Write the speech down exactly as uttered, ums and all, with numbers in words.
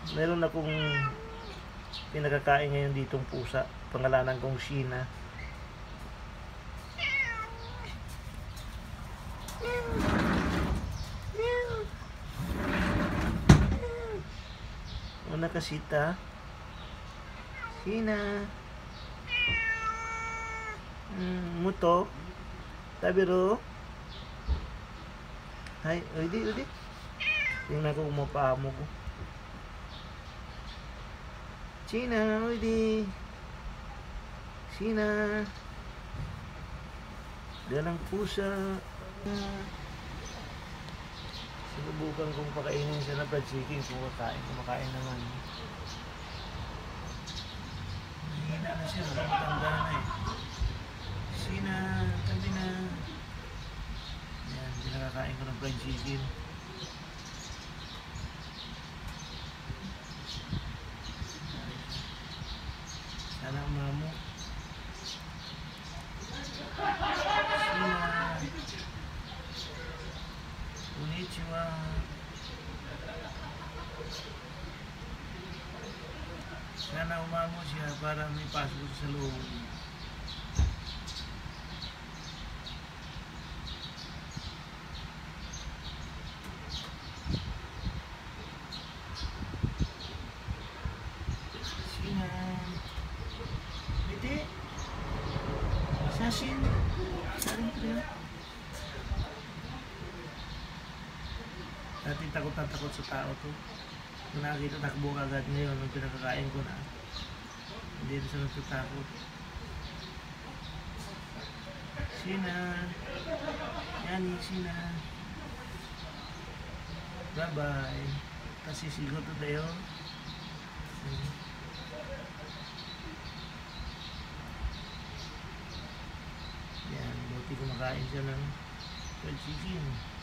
Meron akong pinagkakain ngayon ditong pusa. Pangalanan kong Sheena. Una kasita. Sheena. Hmm, muto. Tabiro. Hay, udi, udi. Tingnan ko kung mapamo ko. Sheena, udi. Sheena. Dalang pusa. Sinubukan kong pakainin siya ng fried chicken. Kumakain, kumakain naman. Hina na siya, matanda na eh. Sheena, tabi na. Yan, pinakakain ko ng fried chicken. Sana umamo. Sheena. Konnichiwa. Sana umamo siya para may pasok sa loob. Sheena. Hindi. Sashin. Saring ko yun. Dati takot na takot sa tao to. Kung nakakita, takbo ka agad. Ngayon, nung pinakakain ko na, hindi na siya nagtatakot. Sheena. Yani, Sheena. Bye-bye. Kasi sigo to tayo. Yan, buti kumakain siya ng fried chicken.